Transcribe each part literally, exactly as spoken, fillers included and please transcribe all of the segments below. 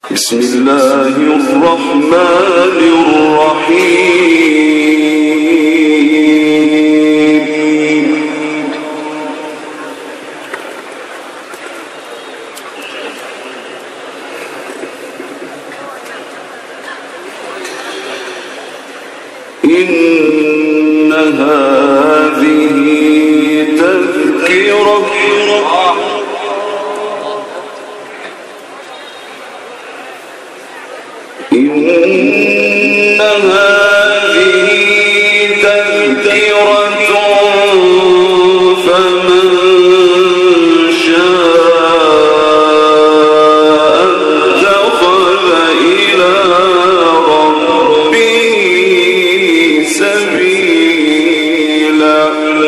بسم الله الرحمن الرحيم إن هذه تذكرة إن هذه تذكرة فمن شاء اتخذ إلى ربه سبيلا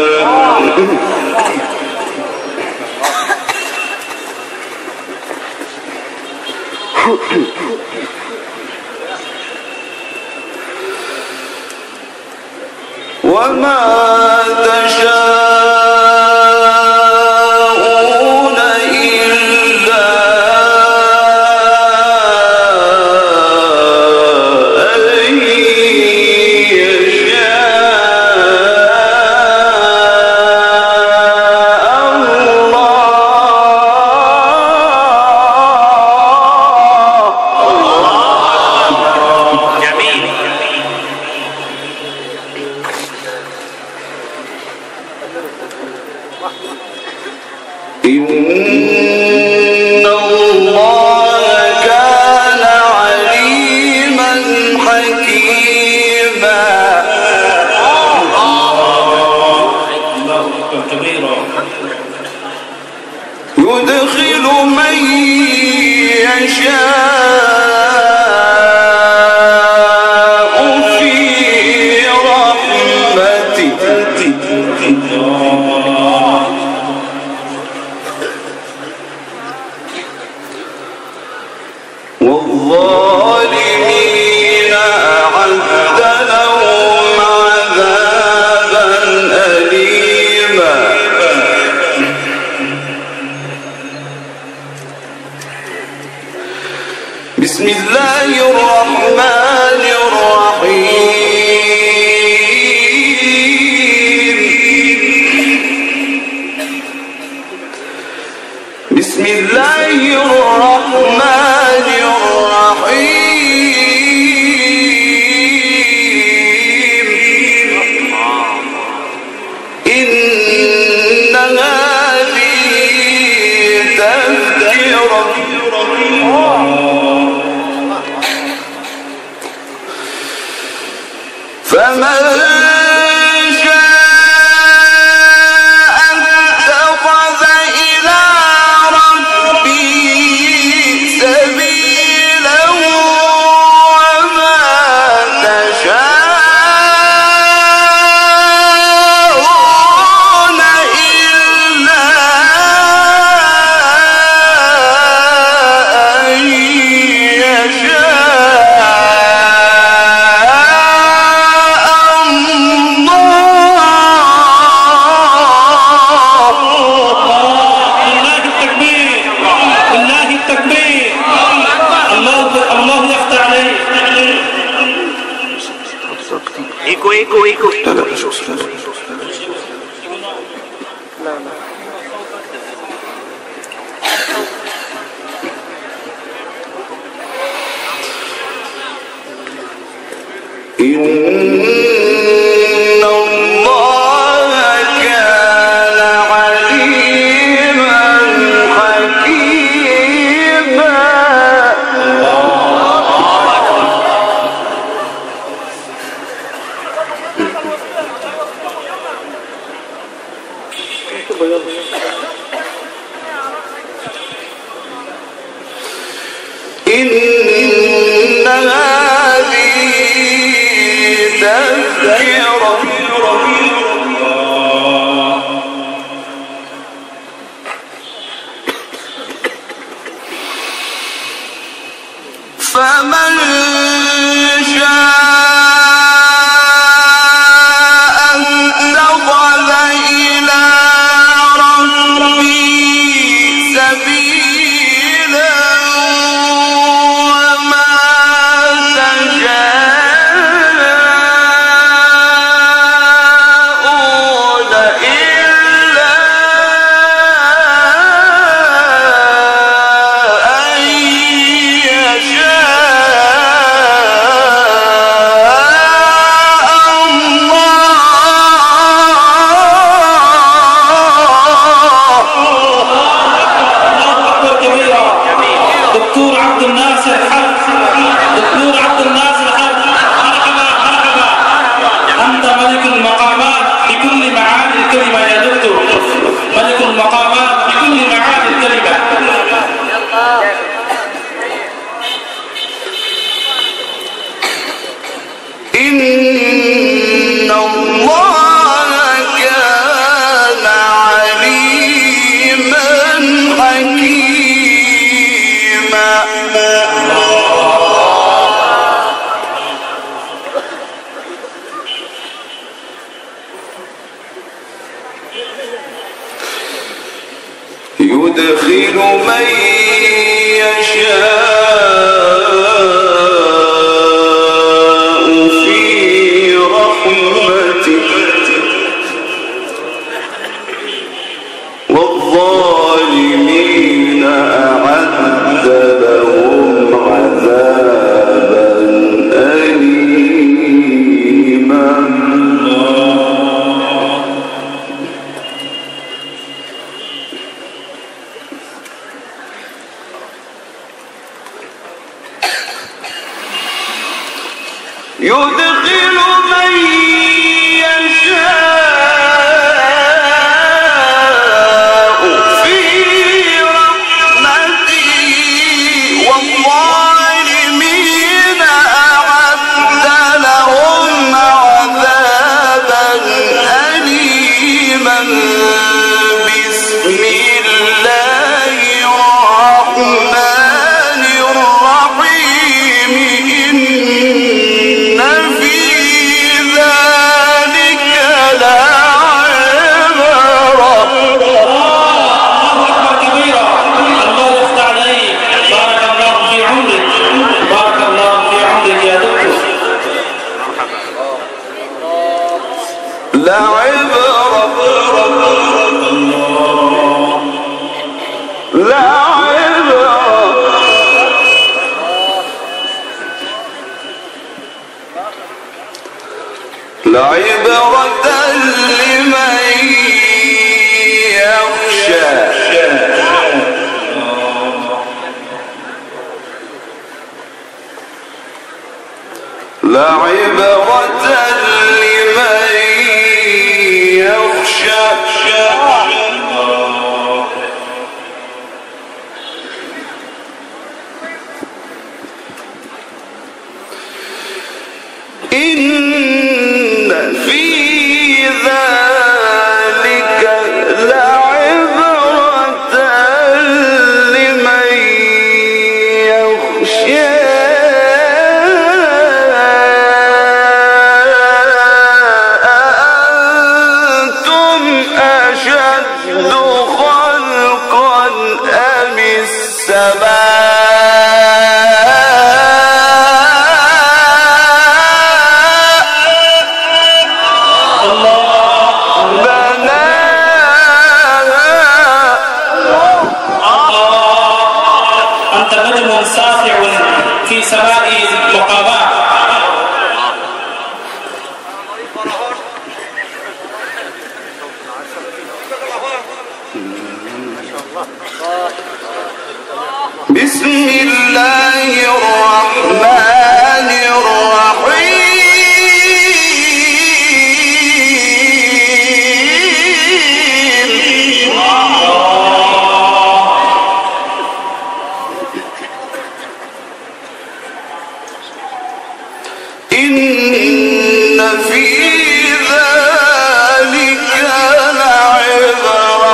وما تشاءون إلا أن يشاء الله. جميل. إن الله كان عليما حكيما. يدخل من يشاء في رحمته والظالمين أعد لهم عذابا أليما. بسم الله الرحمن الرحيم. بسم الله الرحمن الرحيم. إن هذه تذكرة فمن شاء اتخذ إلى ربه سبيلا وما تشاءون إلا أن Iko, iko, iko. لا لا مش وصل. لا لا. إن الله كان عليما حكيما. إن هذه تذكرة فمن شاء اتخذ إلى ربه سبيلا الناصر حق، دكتور عبد الناصر حق، مرحبا مرحبا. أنت ملك المقامات بكل معاني الكلمة يا دكتور، ملك المقامات بكل معاني الكلمة. إن الله كان عليما حكيما. يدخل من يشاء في رحمته والظالمين أعد لهم عذابا أليما. يدخل من يشاء في رحمته والظالمين أعد لهم عذابا أليما. بسم الله الرحمن الرحيم. إن في ذلك لعبرة. الله أكبر كبيرا. الله يفتح عليك. بارك الله في عمرك، بارك الله في عمرك يا دكتور. لعبرة لعبرة لعبرة لمن يخشى. لعبرة لمن يخشى. إن في ذلك لعبرة لمن يخشى. أأنتم أشد خلقا أم السماء في سماء المقامات. بسم الله الرحمن الرحيم. إن في ذلك لعبرة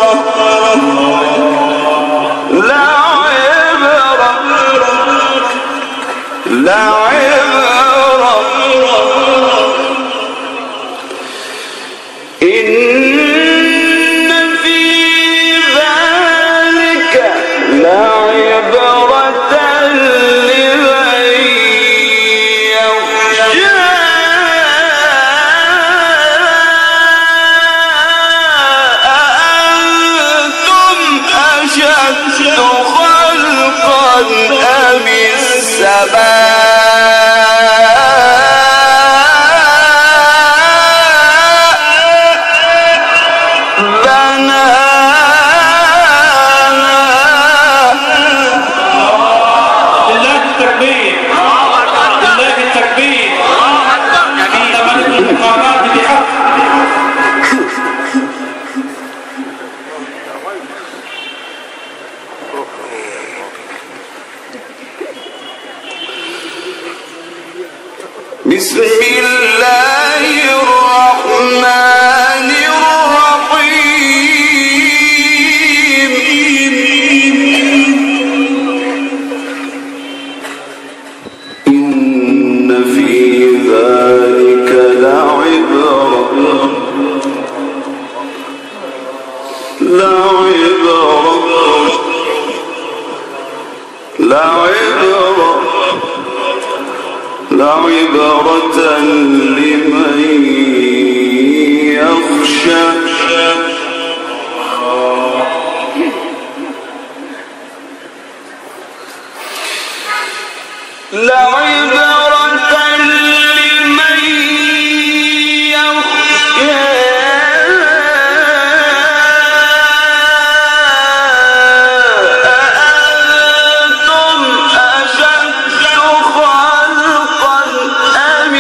لعبرة لعبرة. إن في ذلك لعبرة لمن يخشى. أأنتم أشد خلقا أم السماء بناها بسم الله الرحمن الرحيم إن في ذلك لعبرة لعبرة لعبرة لعبرة لمن يخشى لعبرة لمن يخشى أأنتم أشد خلقا أم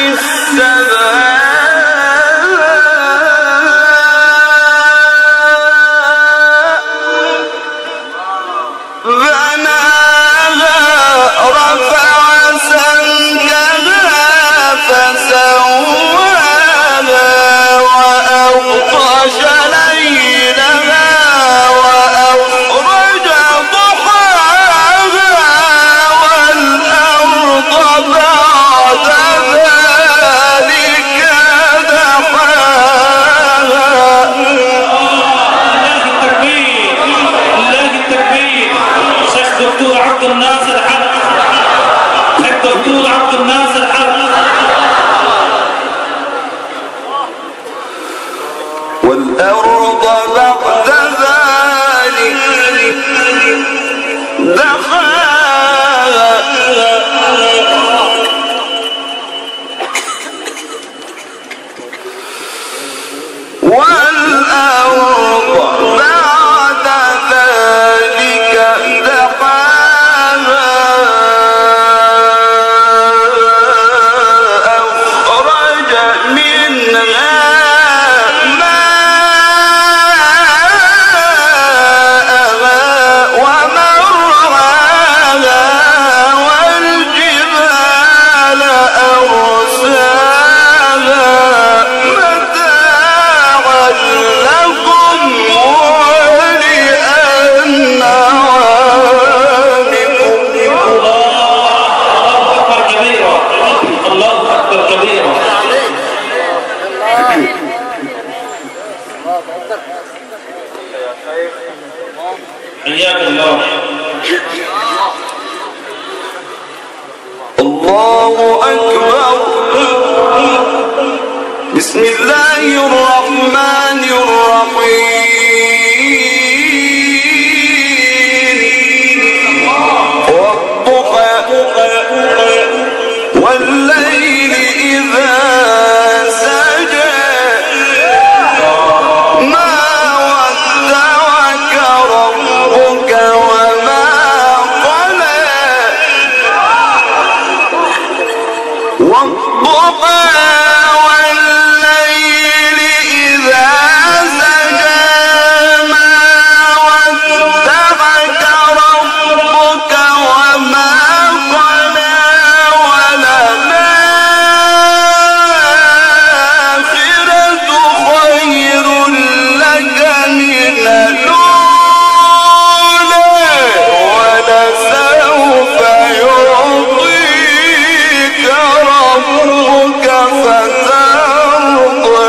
السماء بناها رفع سمكها فسواها وأغطش ليلها وأخرج ضحاها والأرض بعد ذلك دحاها. الله التكبير الله التكبير. شيخ دكتور عبد الناصر حق شيخ دكتور عبد الناصر حق. والأرض بعد ذلك دحاها والأرض بعد ذلك دحاها أخرج منها حياك الله. الله أكبر. بسم الله الرحمن الرحيم والضحى والليل إذا سجى ما ودعك ربك وما قلى والضحى والليل إذا سجى ما ودعك ربك وما قلى وللآخرة خير لك من الأولى ولسوف يعطيك ربك فترضى.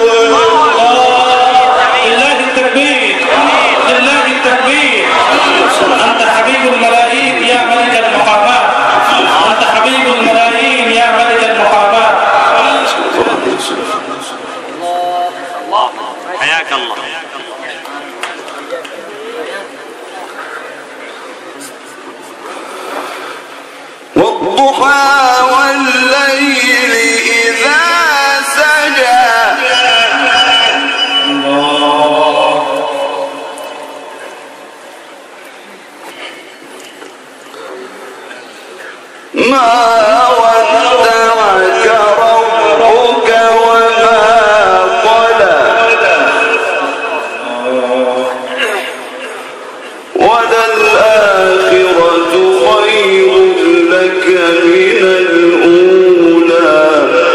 لله التكبير لله التكبير. أنت حبيب الملايين يا ملك المقامات. أنت حبيب الملايين يا ملك المقامات. حياك الله. والضحى والليل إذا سجى ما ودعك ربك وما قلى وللآخرة خير لك من الأولى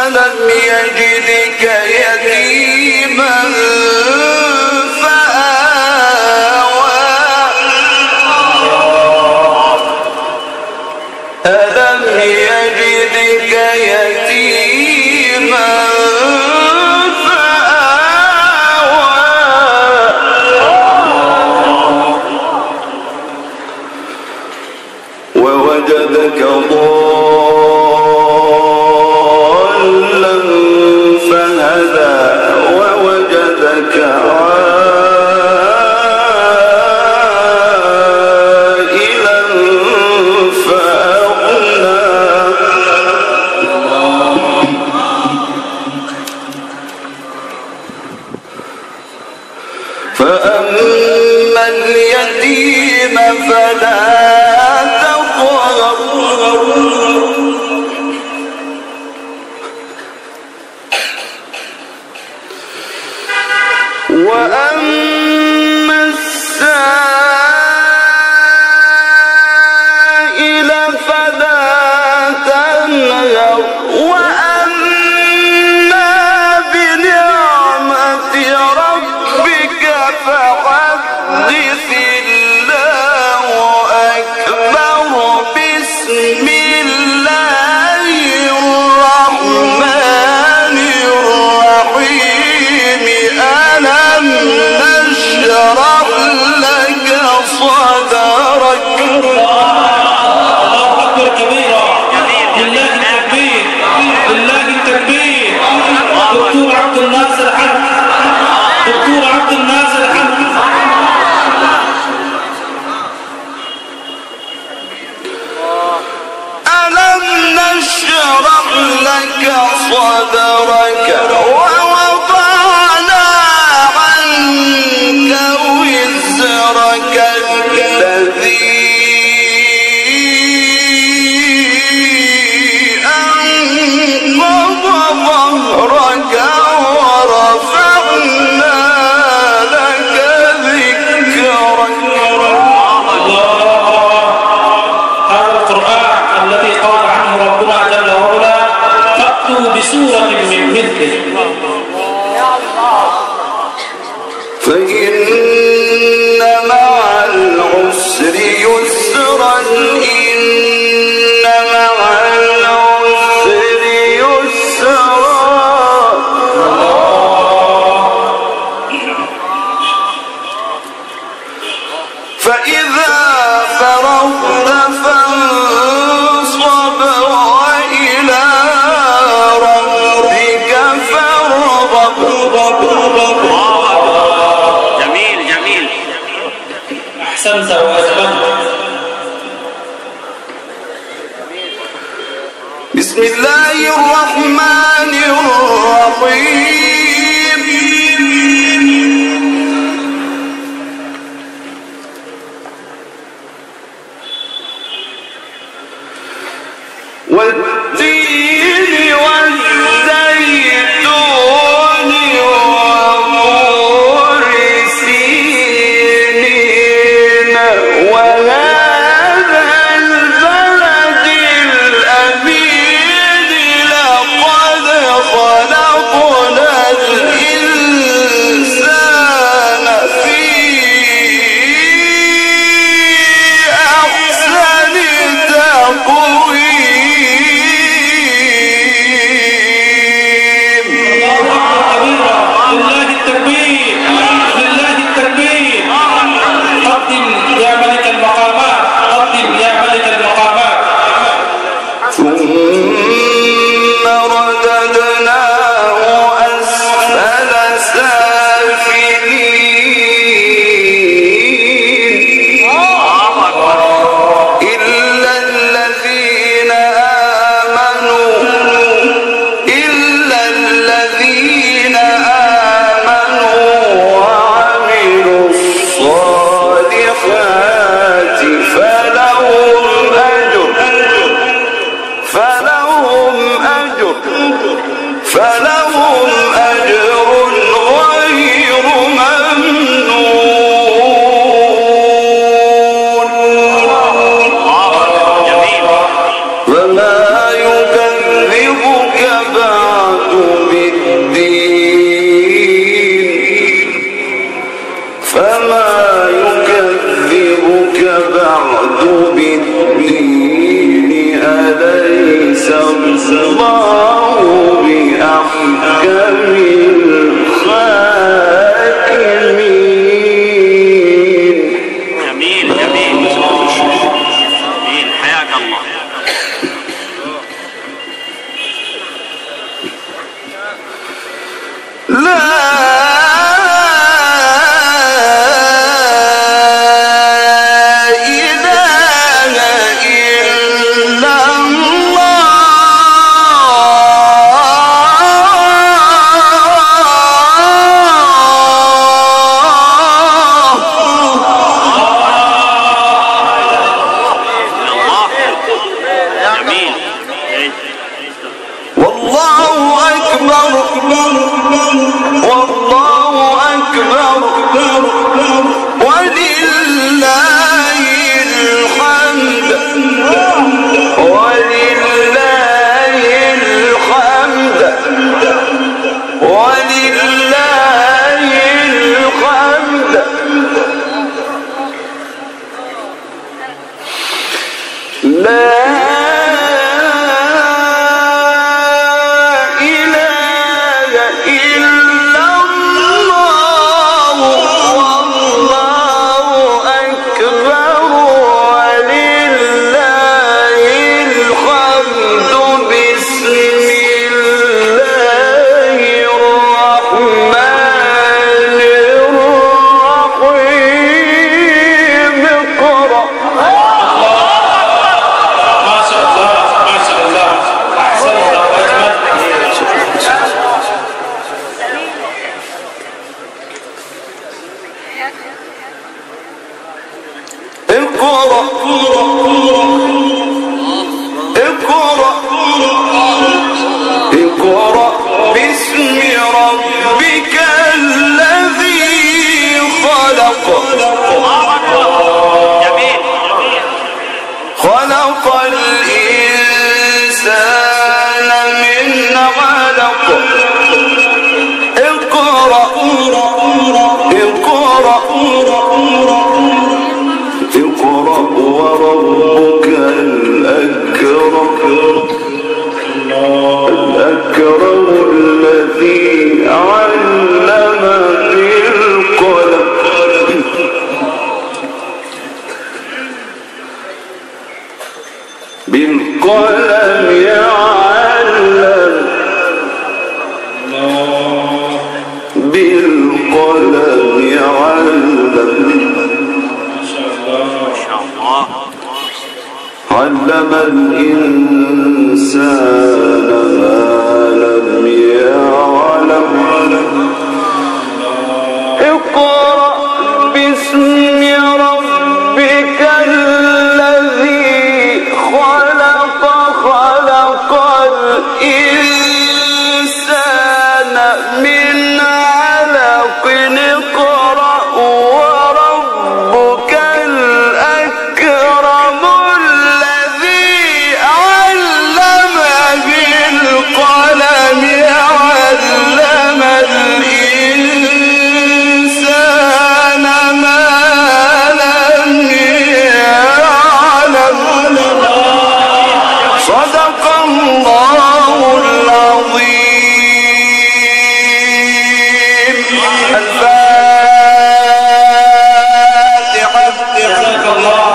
ألم يجدك يتيما فآوى ألم يجدك يتيما ووجدك ضالا فهدى ووجدك عائلا فأغنى فأما اليتيم فلا وأما السائل فلا تنهر وأما بنعمة ربك فحدث الله أكبر بسم الله الرحمن الرحيم ألم نشرح لك صدرك الله أكبر كبيرا لله التكبير لله التكبير دكتور عبد الناصر حمد دكتور عبد الناصر حمد ألم نشرح لك صدرك ووضعنا عنك وزرك الذي أنقض ظهرك ورفعنا لك ذكرك. هذا القرآن الذي قال عنه ربنا جل وعلا فأتوا بسورة من مثله فإن مع العسر يسرا إن مع العسر يسرا فإذا فرغت فانصب وإلى ربك فارغب. جميل جميل. أحسنت وأجملت. بسم الله الرحمن الرحيم والتين والزيتون وطور سينين وهذا البلد الأمين لقد خلقنا الإنسان في أحسن تقويم. لله التكبير لله التكبير. قدم يا ملك المقامات قدم يا ملك المقامات. ثم رددناه أسفل سافلين إلا الذين آمنوا إلا الذين آمنوا وعملوا الصالحات فلهم أجر فلهم أجر فلهم أجر غير ممنون. وما يكذبك بعد الله بأحكم الحاكمين. جميل جميل جميل، حياك الله. لا خلق الإنسان من علق. اقرأ اقرأ اقرأ وربك الأكرم الأكرم الذي علم بالقلم بالقلم يعلم بالقلم يعلم علم الإنسان ما لم يعلم. اقرأ باسم ربك الذي خلق خلق الإنسان من علق. اقرأ وربك الأكرم الذي علم بالقلم علم الإنسان ما لم يعلم. صدق الله العظيم. الفاتحة. جزاك الله